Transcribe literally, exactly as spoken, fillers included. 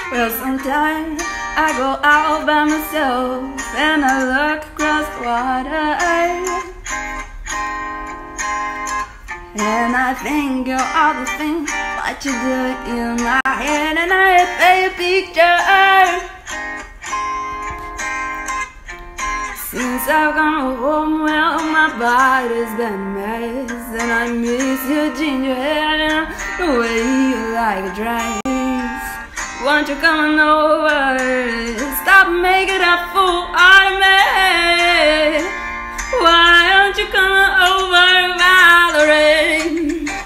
Well, sometimes I go out by myself and I look across the water, and I think of all the things what you do in my head, and I paint a picture. Since I've gone home, well, my body's been a mess, and I miss your ginger hair and the way you like a dress. Won't you come over? Stop making that fool out of me. Why aren't you coming over, Valerie?